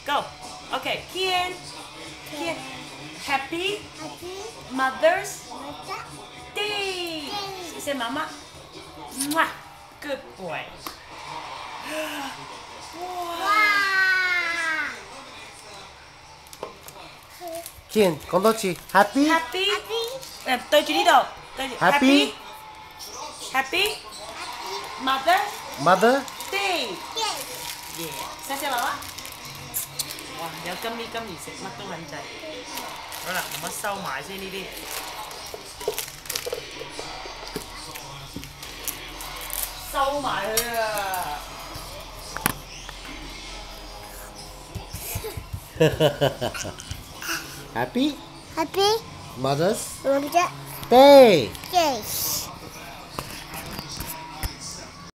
Go. Okay. Kean. Happy Mother's Day. Say Mama. Mwah. Good boy. Kiên, con tốt chi? Happy. Tôi chỉ đi đâu. Happy Mother's Mother Day. Yeah. Say Mama. Wow, 有金魚食乜都撚滯。好啦，媽媽收埋先呢啲。收埋佢啊！ Happy Happy Mother's Mother's Day. Day.